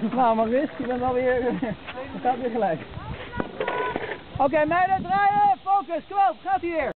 Nou Maurice, je bent alweer, het gaat weer gelijk. Oké, meiden, draaien, focus, kom op, gaat hij weer.